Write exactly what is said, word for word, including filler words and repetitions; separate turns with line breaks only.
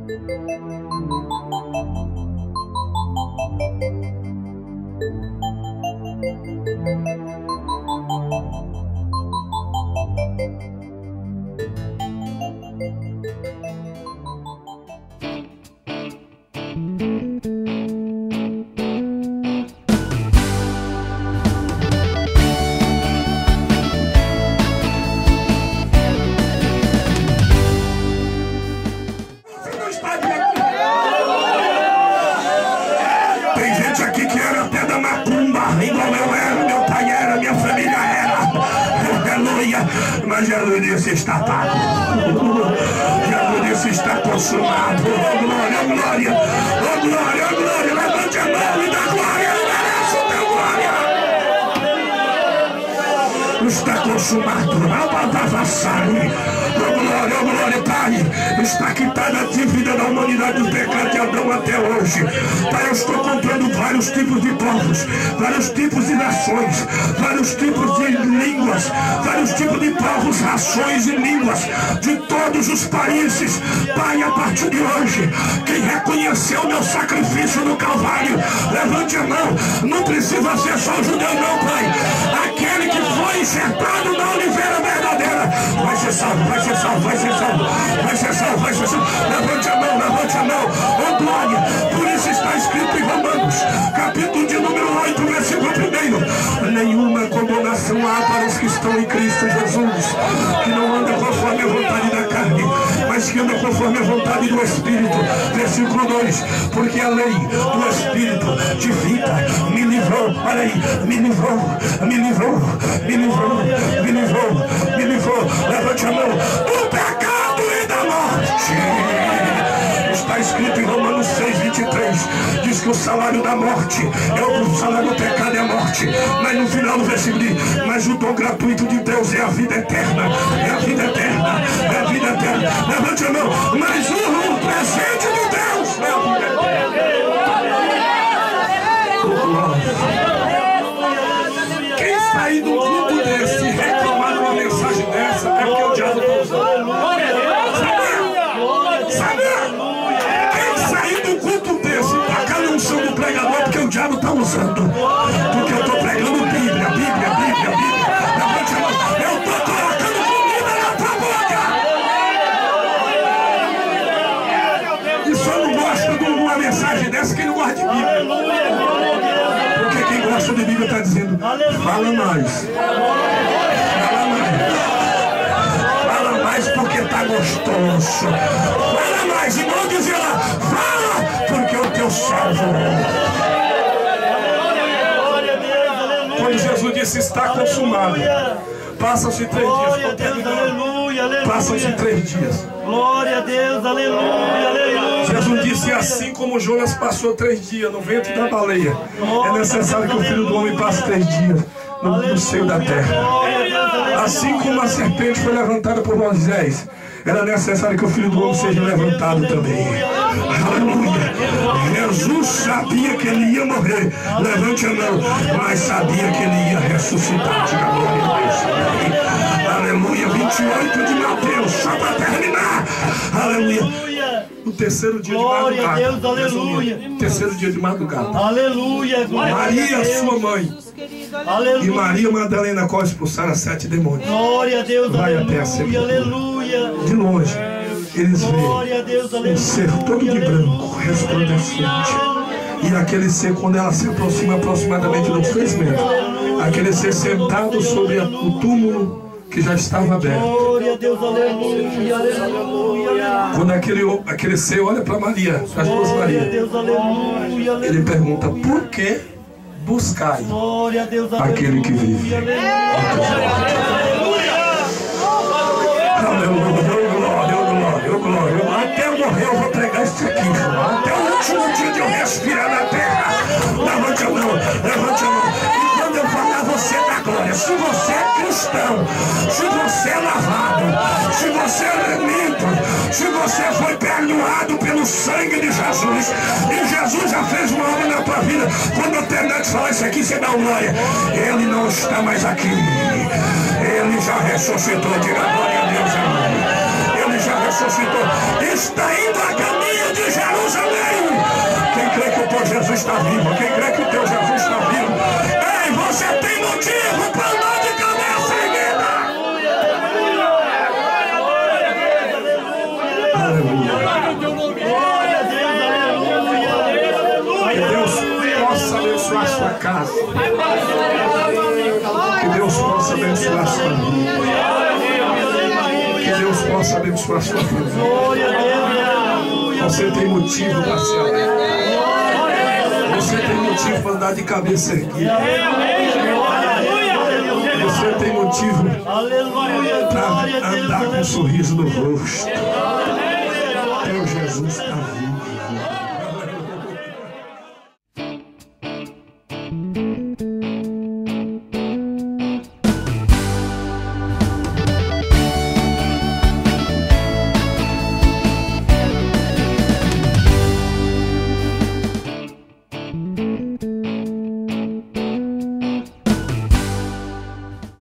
Mas Jesus disse: está pago. Jesus disse: está consumado. Oh glória, oh glória, oh glória, oh glória. Levante a mão e dá glória. Ele merece o teu glória. Está consumado. Abavavassai. Oh glória, oh glória, Pai. Está quitada a dívida da humanidade do pecado de Adão até hoje. Pai, eu estou comprando vários tipos de povos, vários tipos de nações, vários tipos de línguas, vários tipos de povos, rações e línguas de todos os países. Pai, a partir de hoje, quem reconheceu o meu sacrifício no Calvário, levante a mão. Não precisa ser só o judeu não, Pai. Aquele que foi enxertado na oliveira verdadeira vai ser salvo, vai ser salvo, vai ser salvo, vai ser salvo, vai ser salvo. Levante a mão, levante a mão. Oh glória. Por isso está escrito em Romanos, capítulo de número oito, versículo primeiro: nenhuma condenação há para os que estão em Cristo Jesus, que não andam conforme a vontade da carne, mas que andam conforme a vontade do Espírito. Versículo dois: porque a lei do Espírito de vida me livrou, olha aí, me livrou, me livrou, me livrou, me livrou, me livrou. Levante a mão. Do pecado e da morte. Está escrito em Romanos seis, vinte e três, diz que o salário da morte é o salário do pecado, é a morte. Mas no final do versículo diz: mas o dom gratuito de Deus é a vida eterna, é a vida eterna, é a vida eterna. Levante a mão. Mas o presente de Deus é a vida eterna. Quem sair do culto desse e reclamar de uma mensagem dessa é porque o diabo está usando. Do pregador, porque o diabo está usando, porque eu estou pregando Bíblia, Bíblia, Bíblia, Bíblia. Levante a mão. Eu estou colocando comida na tua boca. E só não gosta de uma mensagem dessa quem não gosta de Bíblia, porque quem gosta de Bíblia está dizendo: fala mais, fala mais, fala mais porque está gostoso, fala mais. E não dizer lá: fala porque o teu salvo. Quando Jesus disse: está consumado, passam-se três dias. Passam-se três dias.
Glória a Deus, aleluia, aleluia.
Jesus disse: assim como Jonas passou três dias no ventre da baleia, é necessário que o Filho do Homem passe três dias no, no seio da terra. Assim como a serpente foi levantada por Moisés, era necessário que o Filho do Homem seja levantado também. Aleluia. Jesus sabia que ele ia morrer, levante a mão, mas sabia que ele ia ressuscitar. Diga glória a Deus. Aleluia. vinte e oito de Mateus, só para terminar. Aleluia. No terceiro dia
glória
de madrugada.
A Deus, aleluia.
Terceiro dia de madrugada.
Aleluia.
Maria, sua mãe, aleluia, e Maria Madalena corre expulsar as sete demônios.
Glória a Deus,
vai
aleluia,
até a
aleluia.
De longe, eles veem um ser todo de branco, resplandecente. E aquele ser, quando ela se aproxima aproximadamente de três metros, aquele ser sentado sobre o túmulo que já estava aberto.
Glória a Deus, aleluia, aleluia.
Quando aquele, aquele ser olha para Maria, as duas Marias, ele pergunta: por que buscai aquele que vive? Aleluia, glória, glória, glória. Até eu morrer eu vou pregar isso aqui, até o último dia de eu respirar na terra. Levante a mão, levante a mão. E quando eu falar, você dá glória. Se você é cristão, se você é lavado, se você é limpo, se você foi perdoado pelo sangue de Jesus, e Jesus já fez uma obra na tua vida, quando eu terminar de falar isso aqui, você dá glória. Ele não está mais aqui, ele já ressuscitou. Diga glória a Deus, amém. Ele já ressuscitou. está indo a caminho de Jerusalém. Quem crê que o teu Jesus está vivo? Quem crê que o teu Jesus está vivo? Ei, você tem motivo para andar de cabeça erguida. Que Deus possa abençoar a sua casa. Que Deus possa abençoar a sua vida. Que Deus possa abençoar a sua família. Você tem motivo para se alegrar. Você tem motivo para andar de cabeça erguida. Você tem motivo para andar com um sorriso no rosto. Teu Jesus está vivo.
Thank you.